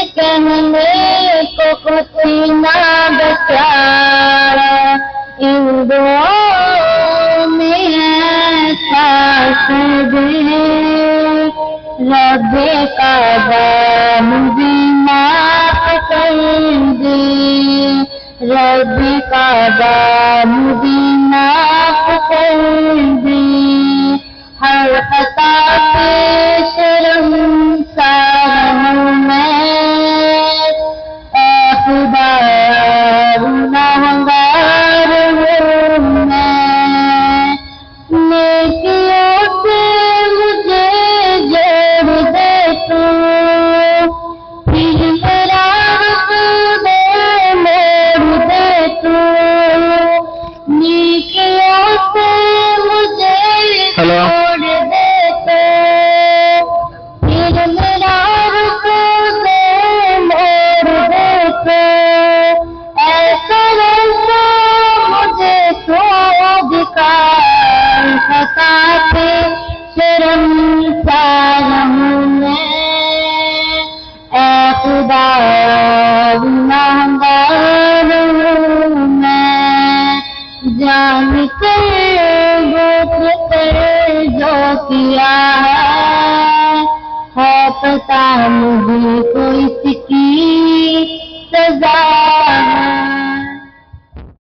کہنے کو کچھ نہ بچا ان دعاؤں میں ایسا دے رب کعبہ مجھے معاف کر دے رب کعبہ مجھے معاف کر دے ہر خطا پہ شرمسار ہوں میں اے خدا گنہگار ہوں میں نیکیوں سے مجھے جوڑ دے تو پھر میرا رسول موڑ دے تو نیکیوں سے مجھے جوڑ دے تو پھر میرا رسول موڑ دے تو ایسا ویسا مجھے تو دکھا خطا پہ شرمسار ہوں میں اے خدا گنہگار ہوں میں جان کر بوجھ کر جو کیا ہے پتہ مجھے کو اس کی